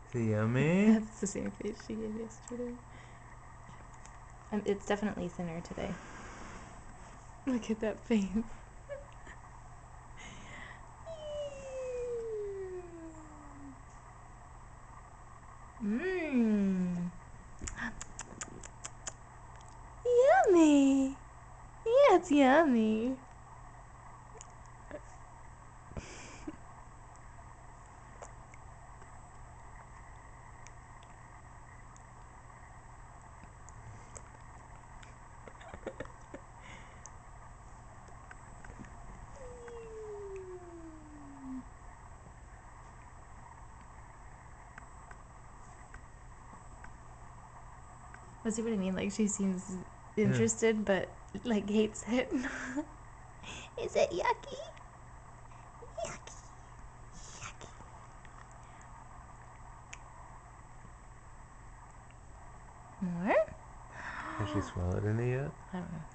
Is it yummy? That's the same face she gave yesterday. It's definitely thinner today. Look at that face. Mmm. Yummy. Yeah, it's yummy. I see what I mean. Like, she seems interested, but like hates it. Is it yucky? Yucky. Yucky. More? Has she swallowed any yet? I don't know.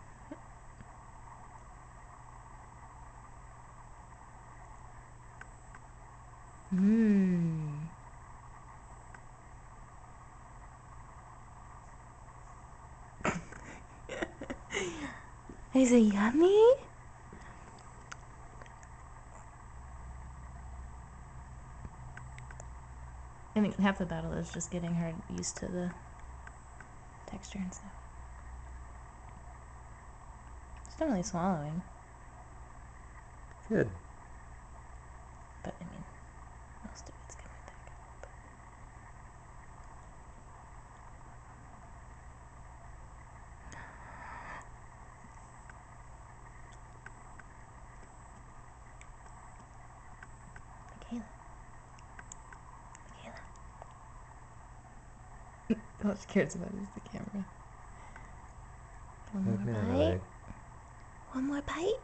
Mmm. Is it yummy? I think half the battle is just getting her used to the texture and stuff. She's definitely swallowing. Good. But I mean, most of it's coming back up. Michaela. Michaela. All she cares about is the camera. One more bite. One more bite.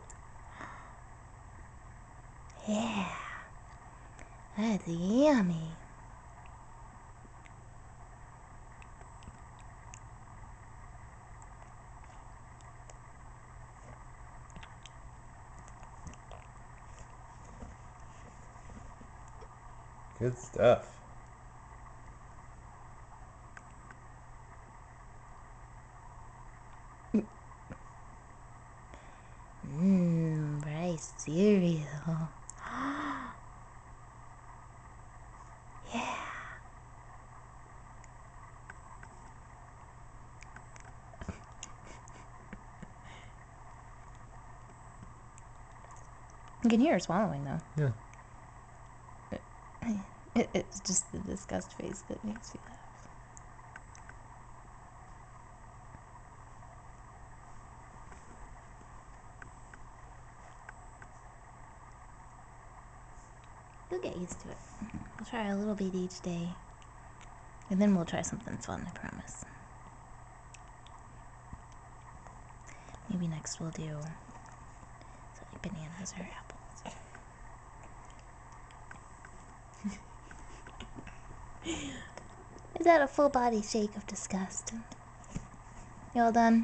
Yeah. That's yummy. Good stuff. Mmm, rice cereal. Yeah. You can hear her swallowing though. Yeah. It's just the disgust face that makes me laugh. You'll get used to it. We'll try a little bit each day. And then we'll try something fun, I promise. Maybe next we'll do like bananas or apples. Is that a full body shake of disgust? You all done?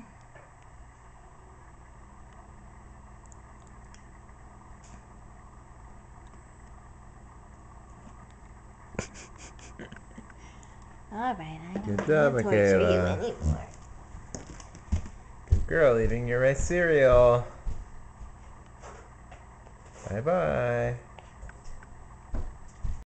Alright, I don't Good job, want to torture you Michaela. anymore. Good girl, eating your rice cereal. Bye-bye.